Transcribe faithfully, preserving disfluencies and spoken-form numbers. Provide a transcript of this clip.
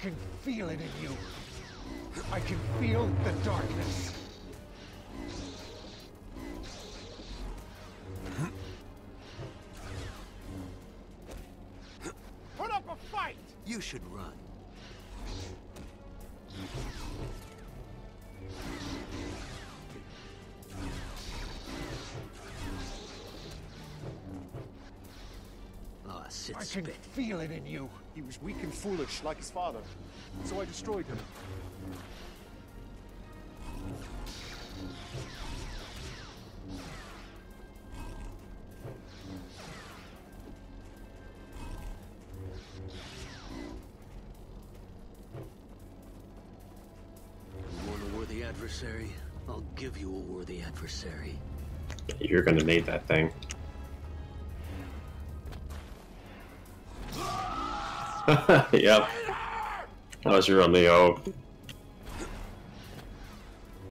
can feel it in you. I can feel the darkness. Put up a fight! You should run. Ah, sit I can spit. feel it in you. He was weak and foolish, like his father. So I destroyed him. You want a worthy adversary? I'll give you a worthy adversary. You're gonna need that thing. Yep. That was your only hope.